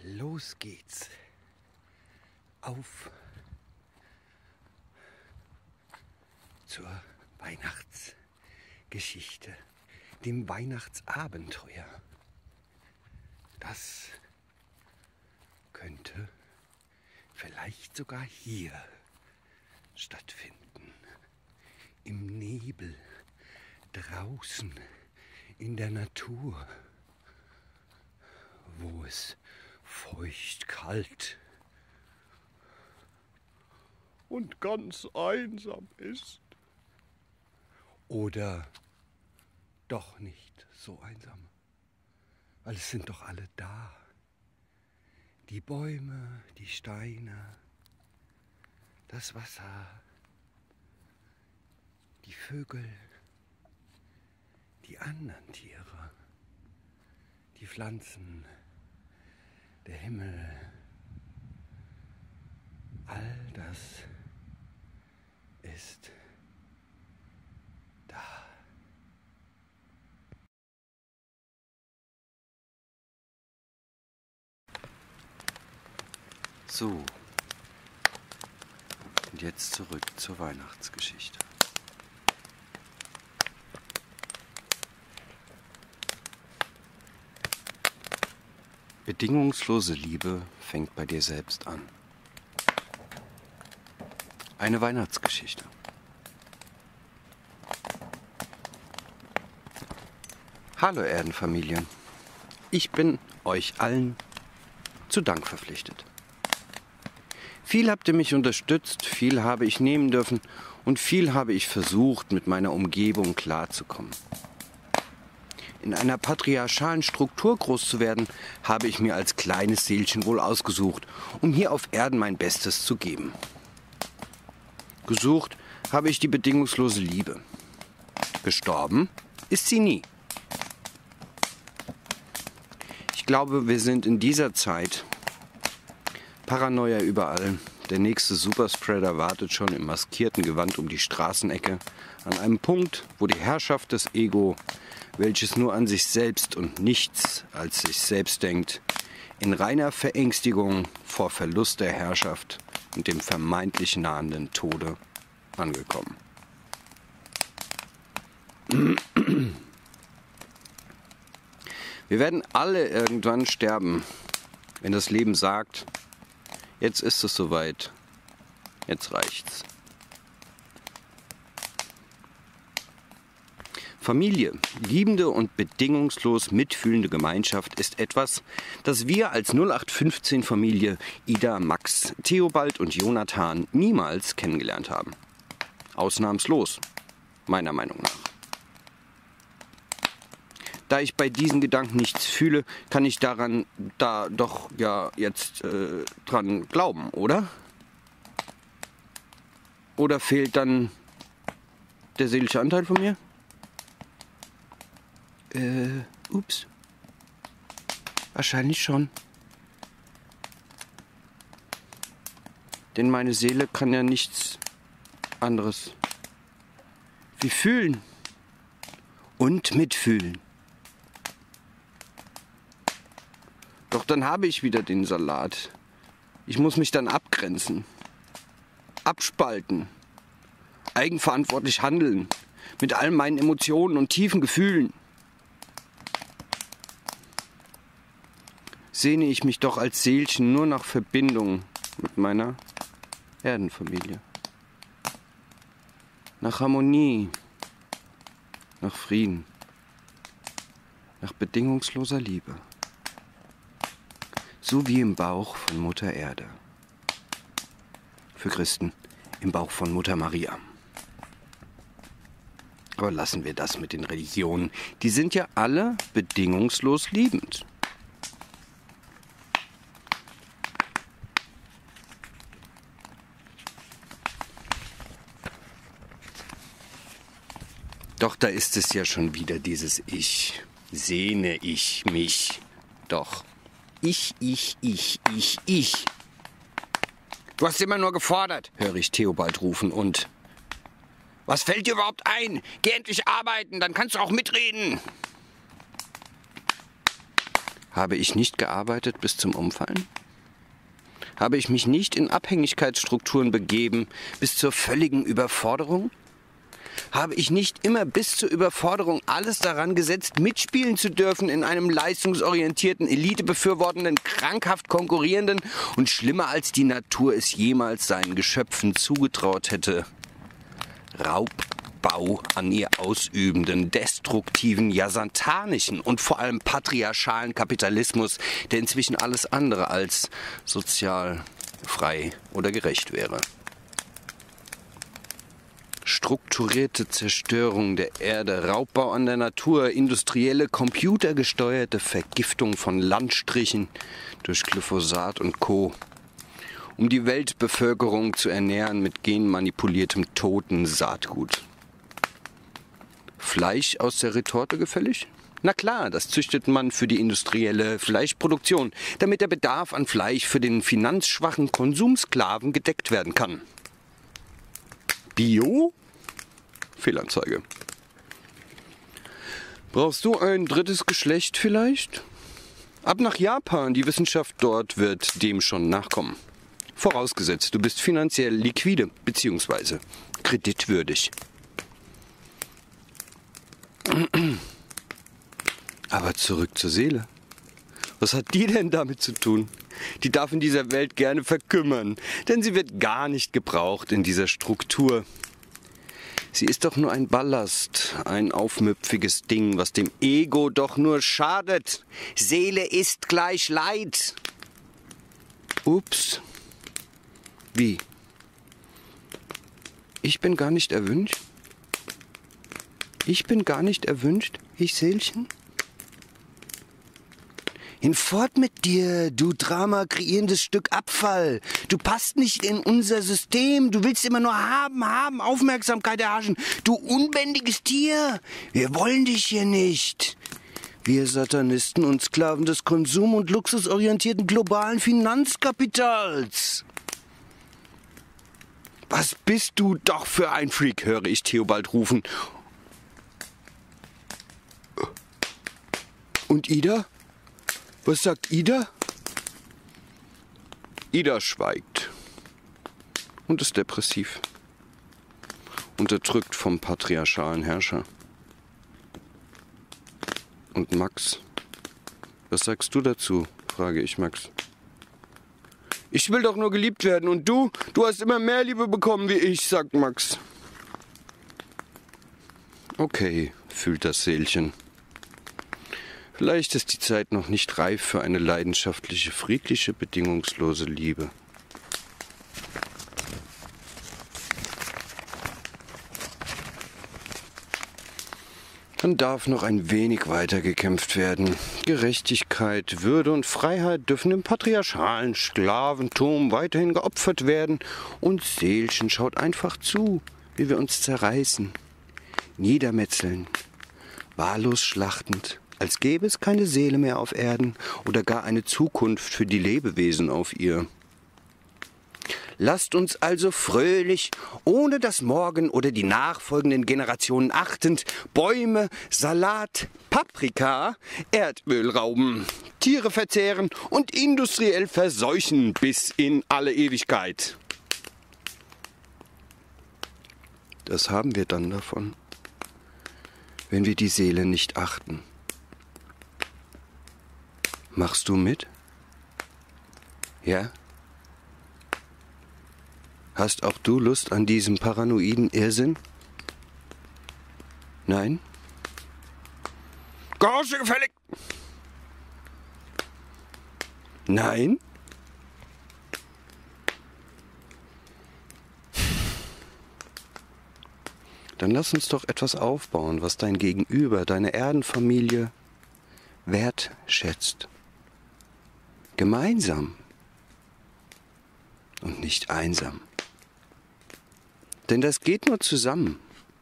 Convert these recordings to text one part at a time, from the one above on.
Los geht's. Auf zur Weihnachtsgeschichte, dem Weihnachtsabenteuer. Das könnte vielleicht sogar hier stattfinden. Im Nebel, draußen, in der Natur, wo es feucht, kalt und ganz einsam ist. Oder doch nicht so einsam, weil es sind doch alle da. Die Bäume, die Steine, das Wasser, die Vögel, die anderen Tiere, die Pflanzen, der Himmel, all das ist da. So, und jetzt zurück zur Weihnachtsgeschichte. Bedingungslose Liebe fängt bei dir selbst an. Eine Weihnachtsgeschichte. Hallo Erdenfamilie. Ich bin euch allen zu Dank verpflichtet. Viel habt ihr mich unterstützt, viel habe ich nehmen dürfen und viel habe ich versucht, mit meiner Umgebung klarzukommen. In einer patriarchalen Struktur groß zu werden, habe ich mir als kleines Seelchen wohl ausgesucht, um hier auf Erden mein Bestes zu geben. Gesucht habe ich die bedingungslose Liebe. Gestorben ist sie nie. Ich glaube, wir sind in dieser Zeit Paranoia überall. Der nächste Superspreader wartet schon im maskierten Gewand um die Straßenecke, an einem Punkt, wo die Herrschaft des Ego, welches nur an sich selbst und nichts als sich selbst denkt, in reiner Verängstigung vor Verlust der Herrschaft und dem vermeintlich nahenden Tode angekommen. Wir werden alle irgendwann sterben, wenn das Leben sagt, jetzt ist es soweit, jetzt reicht's. Familie, liebende und bedingungslos mitfühlende Gemeinschaft ist etwas, das wir als 0815-Familie Ida, Max, Theobald und Jonathan niemals kennengelernt haben. Ausnahmslos, meiner Meinung nach. Da ich bei diesen Gedanken nichts fühle, kann ich dran glauben, oder? Oder fehlt dann der seelische Anteil von mir? Ups. Wahrscheinlich schon. Denn meine Seele kann ja nichts anderes wie fühlen und mitfühlen. Doch dann habe ich wieder den Salat. Ich muss mich dann abgrenzen, abspalten, eigenverantwortlich handeln, mit all meinen Emotionen und tiefen Gefühlen. Sehne ich mich doch als Seelchen nur nach Verbindung mit meiner Erdenfamilie. Nach Harmonie, nach Frieden, nach bedingungsloser Liebe. So wie im Bauch von Mutter Erde. Für Christen im Bauch von Mutter Maria. Aber lassen wir das mit den Religionen. Die sind ja alle bedingungslos liebend. Doch da ist es ja schon wieder dieses Ich. Sehne ich mich. Doch. Ich. Du hast immer nur gefordert, höre ich Theobald rufen und... Was fällt dir überhaupt ein? Geh endlich arbeiten, dann kannst du auch mitreden. Habe ich nicht gearbeitet bis zum Umfallen? Habe ich mich nicht in Abhängigkeitsstrukturen begeben bis zur völligen Überforderung? Habe ich nicht immer bis zur Überforderung alles daran gesetzt, mitspielen zu dürfen in einem leistungsorientierten, elitebefürwortenden, krankhaft konkurrierenden und schlimmer als die Natur es jemals seinen Geschöpfen zugetraut hätte, Raubbau an ihr ausübenden, destruktiven, ja satanischen und vor allem patriarchalen Kapitalismus, der inzwischen alles andere als sozial, frei oder gerecht wäre. Strukturierte Zerstörung der Erde, Raubbau an der Natur, industrielle, computergesteuerte Vergiftung von Landstrichen durch Glyphosat und Co., um die Weltbevölkerung zu ernähren mit genmanipuliertem toten Saatgut. Fleisch aus der Retorte gefällig? Na klar, das züchtet man für die industrielle Fleischproduktion, damit der Bedarf an Fleisch für den finanzschwachen Konsumsklaven gedeckt werden kann. Bio? Fehlanzeige. Brauchst du ein drittes Geschlecht vielleicht? Ab nach Japan, die Wissenschaft dort wird dem schon nachkommen. Vorausgesetzt, du bist finanziell liquide bzw. kreditwürdig. Aber zurück zur Seele. Was hat die denn damit zu tun? Die darf in dieser Welt gerne verkümmern, denn sie wird gar nicht gebraucht in dieser Struktur. Sie ist doch nur ein Ballast, ein aufmüpfiges Ding, was dem Ego doch nur schadet. Seele ist gleich Leid. Ups. Wie? Ich bin gar nicht erwünscht? Ich bin gar nicht erwünscht, ich Seelchen? Hinfort mit dir, du Drama-kreierendes Stück Abfall. Du passt nicht in unser System. Du willst immer nur haben, Aufmerksamkeit erhaschen. Du unbändiges Tier. Wir wollen dich hier nicht. Wir Satanisten und Sklaven des konsum- und luxusorientierten globalen Finanzkapitals. Was bist du doch für ein Freak, höre ich Theobald rufen. Und Ida? Was sagt Ida? Ida schweigt und ist depressiv, unterdrückt vom patriarchalen Herrscher. Und Max? Was sagst du dazu? Frage ich Max. Ich will doch nur geliebt werden und du? Du hast immer mehr Liebe bekommen wie ich, sagt Max. Okay, fühlt das Seelchen. Vielleicht ist die Zeit noch nicht reif für eine leidenschaftliche, friedliche, bedingungslose Liebe. Dann darf noch ein wenig weiter gekämpft werden. Gerechtigkeit, Würde und Freiheit dürfen dem patriarchalen Sklaventum weiterhin geopfert werden. Und Seelchen schaut einfach zu, wie wir uns zerreißen, niedermetzeln, wahllos schlachtend, als gäbe es keine Seele mehr auf Erden oder gar eine Zukunft für die Lebewesen auf ihr. Lasst uns also fröhlich, ohne das Morgen oder die nachfolgenden Generationen achtend, Bäume, Salat, Paprika, Erdöl rauben, Tiere verzehren und industriell verseuchen bis in alle Ewigkeit. Das haben wir dann davon, wenn wir die Seele nicht achten. Machst du mit? Ja? Hast auch du Lust an diesem paranoiden Irrsinn? Nein? Gehorche gefällig! Nein? Dann lass uns doch etwas aufbauen, was dein Gegenüber, deine Erdenfamilie wertschätzt. Gemeinsam und nicht einsam. Denn das geht nur zusammen.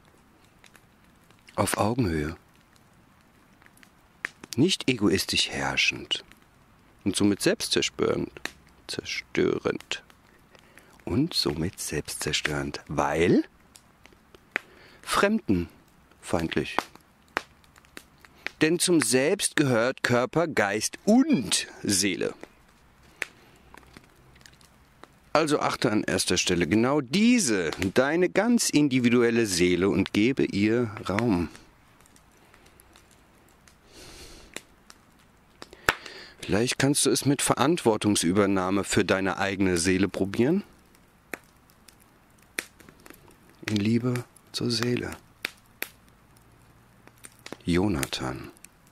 Auf Augenhöhe. Nicht egoistisch herrschend und somit selbstzerstörend. Zerstörend. Und somit selbstzerstörend. Weil fremdenfeindlich. Denn zum Selbst gehört Körper, Geist und Seele. Also achte an erster Stelle genau diese, deine ganz individuelle Seele, und gebe ihr Raum. Vielleicht kannst du es mit Verantwortungsübernahme für deine eigene Seele probieren. In Liebe zur Seele. Jonathan.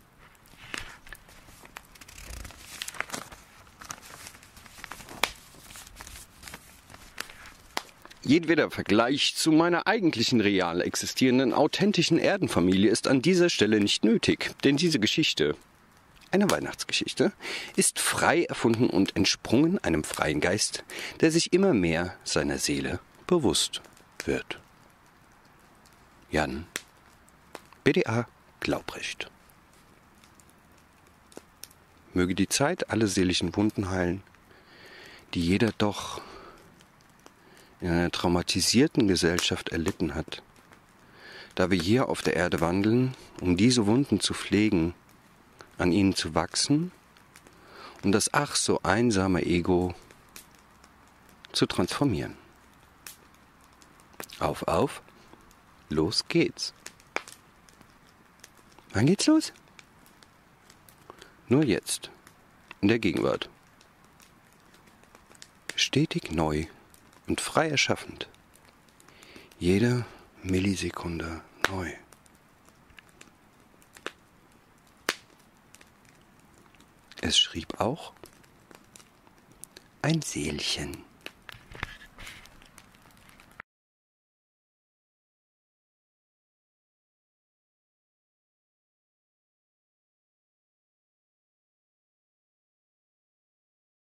Jedweder Vergleich zu meiner eigentlichen real existierenden, authentischen Erdenfamilie ist an dieser Stelle nicht nötig, denn diese Geschichte, eine Weihnachtsgeschichte, ist frei erfunden und entsprungen einem freien Geist, der sich immer mehr seiner Seele bewusst wird. Jan BDA Glaubrecht. Möge die Zeit alle seelischen Wunden heilen, die jeder doch in einer traumatisierten Gesellschaft erlitten hat, da wir hier auf der Erde wandeln, um diese Wunden zu pflegen, an ihnen zu wachsen und das ach so einsame Ego zu transformieren. Auf, los geht's. Wann geht's los? Nur jetzt, in der Gegenwart. Stetig neu und frei erschaffend. Jede Millisekunde neu. Es schrieb auch ein Seelchen.